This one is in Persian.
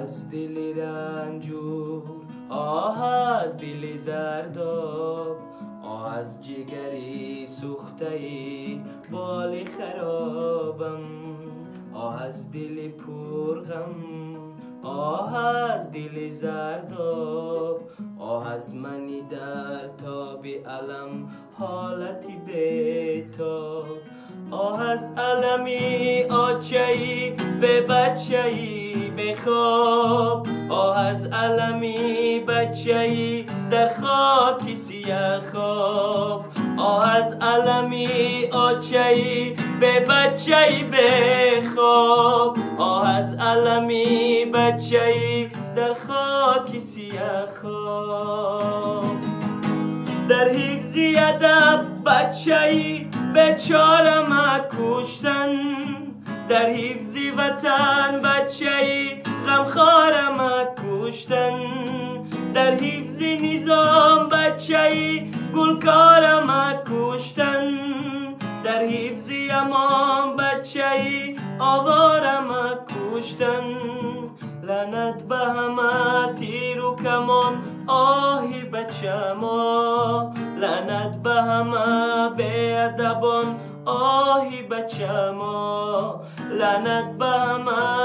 از دل رنجور، آه از دل زرداب، آه از جگری سوخته بال خرابم، آه از دل پرغم، آه از دل زرداب، آه از منی در تاب علم حالتی بیتاب، آه از علمی آچه‌ای به بچه‌ای به خواب، آه از علمی بچه‌ای در خاک سیاه خواب، آه از علمی آچه‌ای به بچه‌ای به خواب، آه از علمی بچه‌ای در خاک سیاه خواب. در حفظی ادب بچه‌ای بیچارم کشتن، در حفظی وطن بچه‌ای غمخوارم کشتن، در حفظی نظام بچه‌ای گلکارم کشتن، در حفظی امان بچه‌ای آوارم کشتن. لعنت به همه تیر و کمان آهی بچه ما، لعنت به همه بی‌ادبان آهی بچه ما، لعنت به همه